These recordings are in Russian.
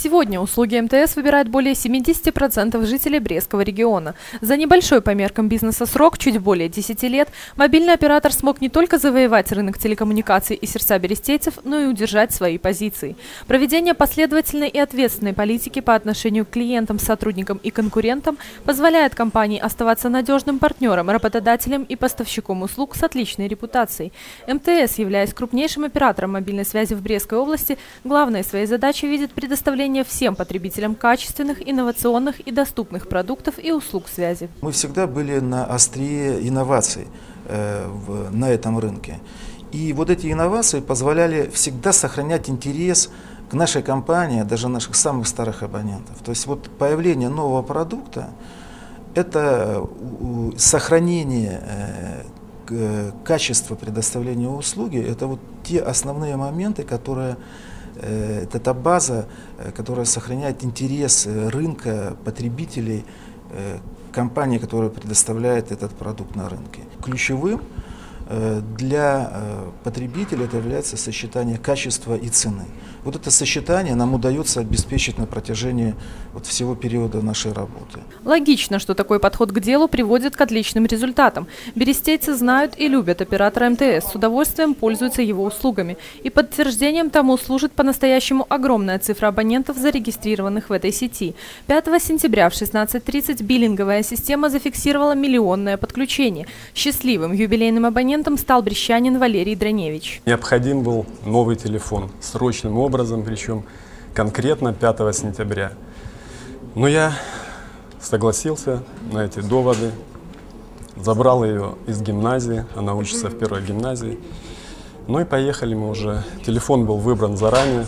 Сегодня услуги МТС выбирают более 70% жителей Брестского региона. За небольшой по меркам бизнеса срок, чуть более 10 лет, мобильный оператор смог не только завоевать рынок телекоммуникаций и сердца берестейцев, но и удержать свои позиции. Проведение последовательной и ответственной политики по отношению к клиентам, сотрудникам и конкурентам позволяет компании оставаться надежным партнером, работодателем и поставщиком услуг с отличной репутацией. МТС, являясь крупнейшим оператором мобильной связи в Брестской области, главной своей задачей видит предоставление всем потребителям качественных, инновационных и доступных продуктов и услуг связи. Мы всегда были на острие инноваций на этом рынке. И вот эти инновации позволяли всегда сохранять интерес к нашей компании, даже наших самых старых абонентов. То есть вот появление нового продукта – это сохранение качества предоставления услуги, это вот те основные моменты, которые… Это та база, которая сохраняет интерес рынка, потребителей, компании, которая предоставляет этот продукт на рынке. Ключевым для потребителя это является сочетание качества и цены. Вот это сочетание нам удается обеспечить на протяжении всего периода нашей работы. Логично, что такой подход к делу приводит к отличным результатам. Берестейцы знают и любят оператора МТС, с удовольствием пользуются его услугами. И подтверждением тому служит по-настоящему огромная цифра абонентов, зарегистрированных в этой сети. 5 сентября в 16:30 биллинговая система зафиксировала миллионное подключение. Счастливым юбилейным абонентом стал брестчанин Валерий Драневич. Необходим был новый телефон, срочным образом, причем конкретно 5 сентября. Но я согласился на эти доводы, забрал ее из гимназии, она учится в первой гимназии. Ну и поехали мы уже. Телефон был выбран заранее,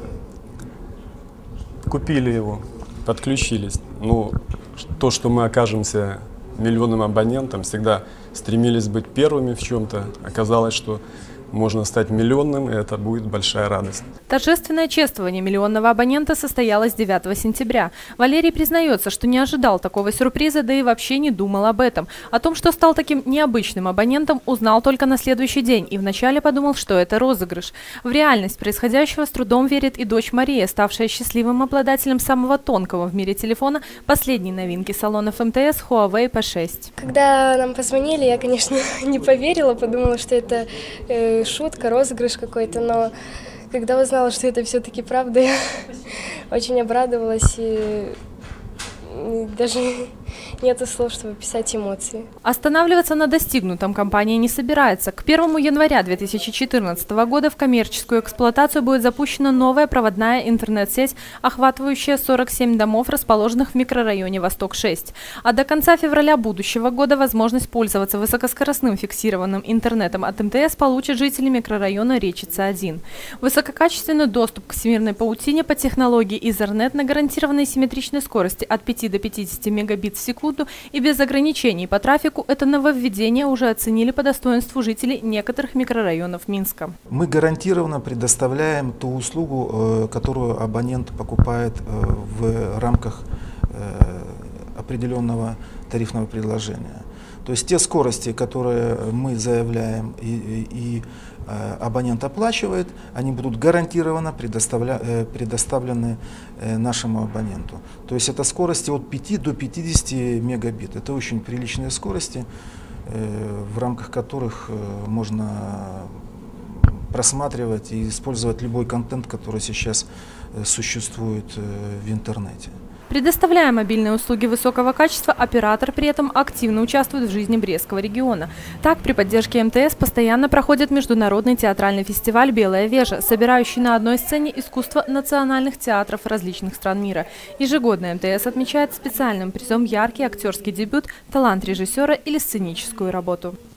купили его, подключились. Ну, то, что мы окажемся миллионным абонентом, всегда стремились быть первыми в чем-то. Оказалось, что можно стать миллионным, и это будет большая радость. Торжественное чествование миллионного абонента состоялось 9 сентября. Валерий признается, что не ожидал такого сюрприза, да и вообще не думал об этом. О том, что стал таким необычным абонентом, узнал только на следующий день и вначале подумал, что это розыгрыш. В реальность происходящего с трудом верит и дочь Мария, ставшая счастливым обладателем самого тонкого в мире телефона, последней новинки салонов МТС Huawei P6. Когда нам позвонили, я, конечно, не поверила, подумала, что это шутка, розыгрыш какой-то, но когда узнала, что это все-таки правда, я очень обрадовалась и даже нет слов, чтобы описать эмоции. Останавливаться на достигнутом компания не собирается. К 1 января 2014 года в коммерческую эксплуатацию будет запущена новая проводная интернет-сеть, охватывающая 47 домов, расположенных в микрорайоне Восток-6. А до конца февраля будущего года возможность пользоваться высокоскоростным фиксированным интернетом от МТС получат жители микрорайона Речица-1. Высококачественный доступ к всемирной паутине по технологии Ethernet на гарантированной симметричной скорости от 5 до 50 мегабит в секунду и без ограничений по трафику – это нововведение уже оценили по достоинству жителей некоторых микрорайонов Минска. Мы гарантированно предоставляем ту услугу, которую абонент покупает в рамках определенного тарифного предложения. То есть те скорости, которые мы заявляем и абонент оплачивает, они будут гарантированно предоставлены нашему абоненту. То есть это скорости от 5 до 50 мегабит. Это очень приличные скорости, в рамках которых можно просматривать и использовать любой контент, который сейчас существует в интернете. Предоставляя мобильные услуги высокого качества, оператор при этом активно участвует в жизни Брестского региона. Так, при поддержке МТС постоянно проходит международный театральный фестиваль «Белая вежа», собирающий на одной сцене искусство национальных театров различных стран мира. Ежегодно МТС отмечает специальным призом яркий актерский дебют, талант режиссера или сценическую работу.